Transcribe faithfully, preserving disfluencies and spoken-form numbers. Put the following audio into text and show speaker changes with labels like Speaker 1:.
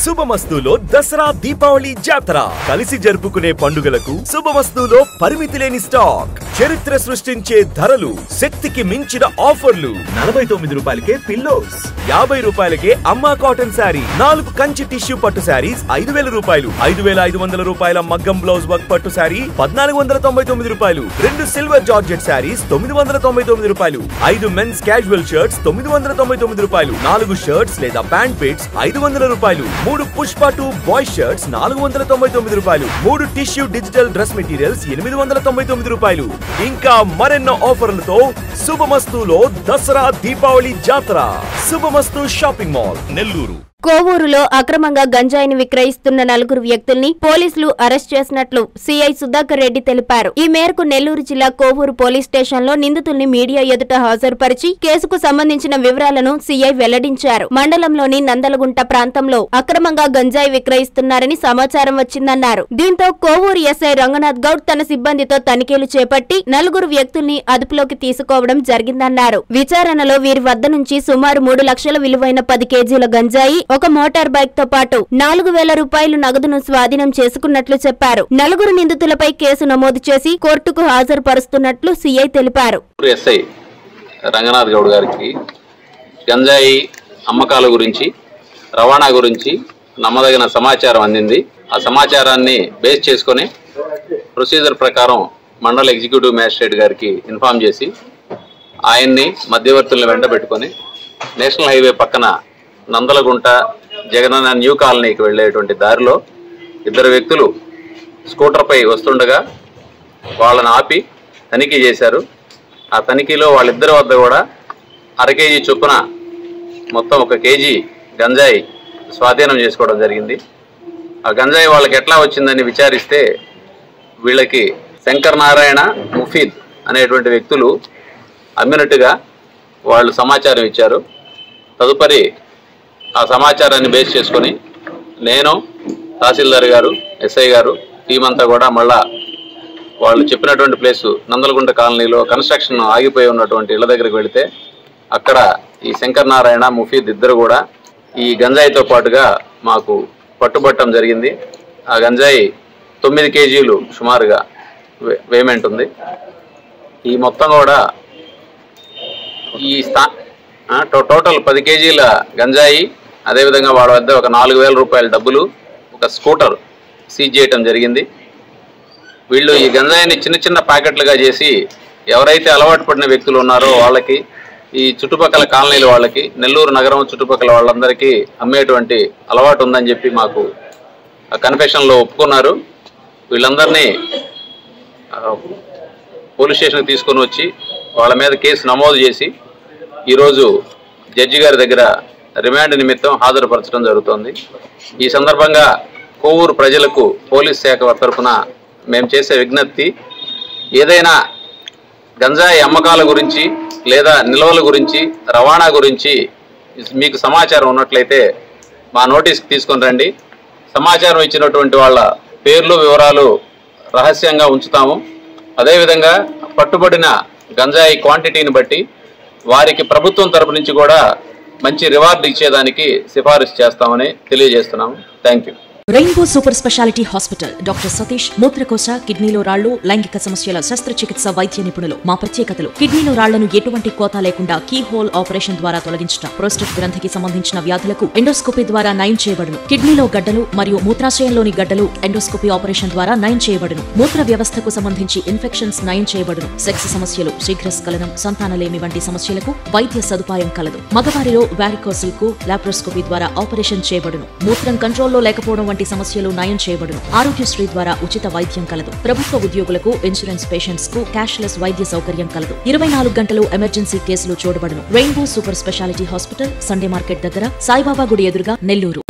Speaker 1: శుభమస్తులో దసరా దీపావళి జాతర కలిసి జరుపుకునే పండుగలకు శుభమస్తులో పరిమితి లేని స్టాక్, చరిత్ర సృష్టించే ధరలు, శక్తికి మించిన ఆఫర్లు. నలభై తొమ్మిది రూపాయలకే పిల్లోస్, యాభై రూపాయలకే అమ్మా కాటన్ శారీ, నాలుగు కంచి టిష్యూ పట్టు శారీస్ ఐదు వేల రూపాయలు, ఐదు వేల ఐదు వందల రూపాయల మగ్గం బ్లౌజ్ వర్క్ పట్టు శారీ పద్నాలుగు వందల తొంభై తొమ్మిది రూపాయలు, రెండు సిల్వర్ జార్జెట్ శారీస్ తొమ్మిది వందల తొంభై తొమ్మిది రూపాయలు, ఐదు మెన్స్ క్యాజువల్ షర్ట్స్ తొమ్మిది వందల తొంభై తొమ్మిది రూపాయలు, నాలుగు షర్ట్స్ లేదా ప్యాంట్ పిట్స్ ఐదు వందల రూపాయలు, మూడు పుష్ప టూ బాయ్ షర్ట్స్ నాలుగు వందల తొంభై తొమ్మిది రూపాయలు, మూడు టిష్యూ డిజిటల్ డ్రెస్ మెటీరియల్స్ ఎనిమిది వందల తొంభై తొమ్మిది రూపాయలు. ఇంకా మరెన్నో ఆఫర్లతో శుభమస్తులో దసరా దీపావళి జాతర. శుభమస్తు షాపింగ్ మాల్, నెల్లూరు.
Speaker 2: కోవూరులో అక్రమంగా గంజాయిని విక్రయిస్తున్న నలుగురు వ్యక్తుల్ని పోలీసులు అరెస్ట్ చేసినట్లు సీఐ సుధాకర్ రెడ్డి తెలిపారు. ఈ మేరకు నెల్లూరు జిల్లా కోవూరు పోలీస్ స్టేషన్ లో నిందితుల్ని మీడియా ఎదుట హాజరుపరిచి కేసుకు సంబంధించిన వివరాలను సీఐ వెల్లడించారు. మండలంలోని నందలగుంట ప్రాంతంలో అక్రమంగా గంజాయి విక్రయిస్తున్నారని సమాచారం వచ్చిందన్నారు. దీంతో కోవూరు ఎస్ఐ రంగనాథ్ గౌడ్ తన సిబ్బందితో తనిఖీలు చేపట్టి నలుగురు వ్యక్తుల్ని అదుపులోకి తీసుకోవడం జరిగిందన్నారు. విచారణలో వీరి వద్ద నుంచి సుమారు మూడు లక్షల విలువైన పది కేజీల గంజాయి, ఒక మోటార్ బైక్ తో పాటు నాలుగు వేల రూపాయలు నగదును స్వాధీనం చేసుకున్నట్లు చెప్పారు. నలుగురు నిందితులపై కేసు నమోదు చేసి కోర్టుకు హాజరుపరుస్తున్నట్లు సీఐ తెలిపారు.
Speaker 3: ఎస్ఐ రంగనాథ్ గౌడ్ గారికి గంజాయి అమ్మకాల గురించి, రవాణా గురించి నమ్మదగిన సమాచారం అందింది. ఆ సమాచారాన్ని బేస్ చేసుకుని ప్రొసీజర్ ప్రకారం మండల ఎగ్జిక్యూటివ్ మ్యాజిస్ట్రేట్ గారికి ఇన్ఫార్మ్ చేసి ఆయన్ని మధ్యవర్తులను వెంట పెట్టుకొని నేషనల్ హైవే పక్కన నందలగుంట జగనన్న న్యూ కాలనీకి వెళ్ళేటువంటి దారిలో ఇద్దరు వ్యక్తులు స్కూటర్పై వస్తుండగా వాళ్ళని ఆపి తనిఖీ చేశారు. ఆ తనిఖీలో వాళ్ళిద్దరి వద్ద కూడా అర కేజీ చొప్పున మొత్తం ఒక కేజీ గంజాయి స్వాధీనం చేసుకోవడం జరిగింది. ఆ గంజాయి వాళ్ళకి ఎట్లా వచ్చిందని విచారిస్తే వీళ్ళకి శంకర్ నారాయణ, ముఫీద్ అనేటువంటి వ్యక్తులు అమ్మినట్టుగా వాళ్ళు సమాచారం ఇచ్చారు. తదుపరి ఆ సమాచారాన్ని బేస్ చేసుకొని నేను, తహసీల్దార్ గారు, ఎస్ఐ గారు, టీం అంతా కూడా మళ్ళా వాళ్ళు చెప్పినటువంటి ప్లేసు నందలగుంట కాలనీలో కన్స్ట్రక్షన్ ఆగిపోయి ఉన్నటువంటి ఇళ్ల దగ్గరికి వెళితే అక్కడ ఈ శంకర్ నారాయణ, ముఫీద్ ఇద్దరు కూడా ఈ గంజాయితో పాటుగా మాకు పట్టుబట్టడం జరిగింది. ఆ గంజాయి తొమ్మిది కేజీలు సుమారుగా వేమెంట్ ఉంది. ఈ మొత్తం కూడా ఈ స్థా టోటల్ పది కేజీల గంజాయి, అదేవిధంగా వాళ్ళ వద్ద ఒక నాలుగు వేల రూపాయల డబ్బులు, ఒక స్కూటర్ సీజ్ చేయటం జరిగింది. వీళ్ళు ఈ గంజాయిని చిన్న చిన్న ప్యాకెట్లుగా చేసి ఎవరైతే అలవాటు పడిన వ్యక్తులు ఉన్నారో వాళ్ళకి, ఈ చుట్టుపక్కల కాలనీల వాళ్ళకి, నెల్లూరు నగరం చుట్టుపక్కల వాళ్ళందరికీ అమ్మేటువంటి అలవాటు ఉందని చెప్పి మాకు కన్ఫెషన్లో ఒప్పుకున్నారు. వీళ్ళందరినీ పోలీస్ స్టేషన్కి తీసుకొని వచ్చి వాళ్ళ మీద కేసు నమోదు చేసి ఈరోజు జడ్జి గారి దగ్గర రిమాండ్ నిమిత్తం హాజరుపరచడం జరుగుతోంది. ఈ సందర్భంగా కోవూరు ప్రజలకు పోలీస్ శాఖ తరఫున మేము చేసే విజ్ఞప్తి, ఏదైనా గంజాయి అమ్మకాల గురించి లేదా నిల్వల గురించి, రవాణా గురించి మీకు సమాచారం ఉన్నట్లయితే మా నోటీస్కి తీసుకొని రండి. సమాచారం ఇచ్చినటువంటి వాళ్ళ పేర్లు, వివరాలు రహస్యంగా ఉంచుతాము. అదేవిధంగా పట్టుబడిన గంజాయి క్వాంటిటీని బట్టి వారికి ప్రభుత్వం తరపు నుంచి కూడా మంచి రివార్డు ఇచ్చేదానికి సిఫారసు చేస్తామని తెలియజేస్తున్నాము. Thank you.
Speaker 4: Rainbow super speciality hospital doctor Satish మూత్రకోశ, కిడ్నీలో రాళ్లు, లైంగిక సమస్యల శస్త్రచికిత్స వైద్య నిపుణులు. మా ప్రత్యేకతలు: కిడ్నీలో రాళ్లను ఎటువంటి కోత లేకుండా కీ హోల్ ఆపరేషన్ ద్వారా తొలగించడం, ప్రోస్టేట్ గ్రంథికి సంబంధించిన వ్యాధులకు ఎండోస్కోపీ ద్వారా నయం చేయబడును. కిడ్నీలో గడ్డలు మరియు మూత్రాశయంలోని గడ్డలు ఎండోస్కోపీ ఆపరేషన్ ద్వారా నయం చేయబడును. మూత్ర వ్యవస్థకు సంబంధించి ఇన్ఫెక్షన్స్ నయం చేయబడును. సెక్స్ సమస్యలు, శీఘ్రస్ఖలనం, సంతానలేమి వంటి సమస్యలకు వైద్య సదుపాయం కలదు. మగవారిలో వారికోసిల్ కు లాప్రోస్కోపీ ద్వారా ఆపరేషన్ చేయబడును. మూత్రం కంట్రోల్లో లేకపోవడం వంటి సమస్యలు నయం చేయబడును. ఆరోగ్యశ్రీ ద్వారా ఉచిత వైద్యం కలదు. ప్రభుత్వ ఉద్యోగులకు, ఇన్సూరెన్స్ పేషెంట్స్ కు క్యాష్లెస్ వైద్య సౌకర్యం కలదు. ఇరవై నాలుగు గంటలు ఎమర్జెన్సీ కేసులు చూడబడును. Rainbow super speciality hospital, Sunday market దగ్గర, సాయిబాబా గుడి ఎదురుగా, నెల్లూరు.